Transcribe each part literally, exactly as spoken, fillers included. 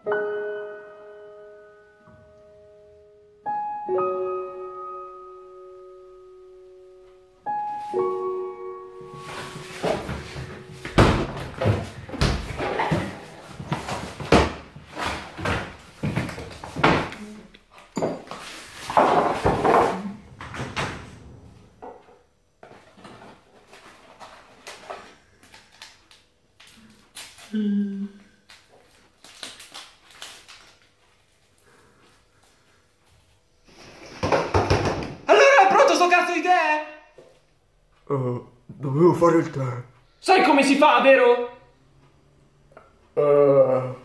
Mm. Allora è pronto sto cazzo di tè? Uh, dovevo fare il tè. Sai come si fa, vero? Uh,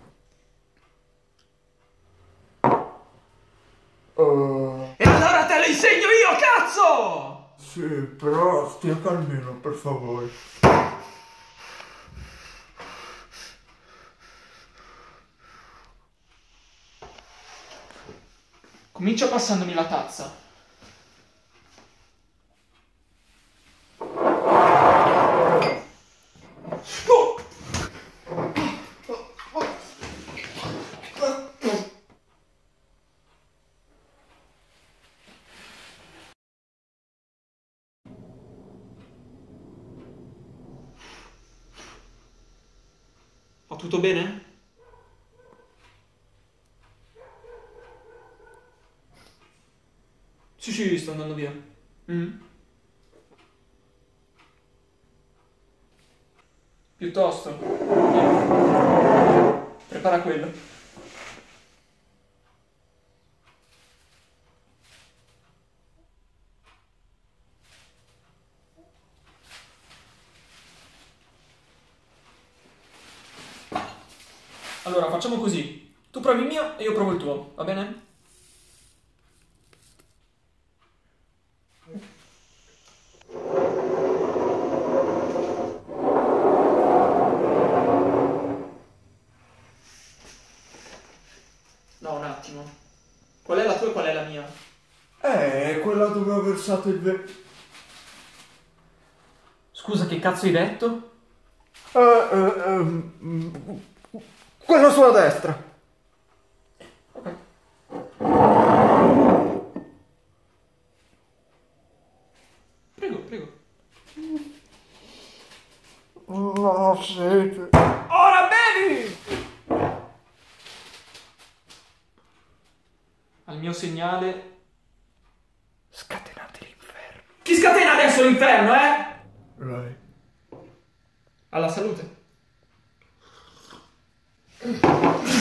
uh, E allora te lo insegno io, cazzo! sì, però stia calmino, per favore. Comincia passandomi la tazza. Oh! Va tutto bene? Sì, sì, sto andando via. Mm. Piuttosto. Prepara quello. Allora, facciamo così. Tu provi il mio e io provo il tuo, va bene? No, un attimo. Qual è la tua e qual è la mia? Eh, quella dove ho versato il ve... Scusa, che cazzo hai detto? Eh, eh, ehm, quella sulla destra. Prego, prego. No, sete. Ora bevi! Al mio segnale... Scatenate l'inferno. Chi scatena adesso l'inferno, eh? Lei. Alla salute.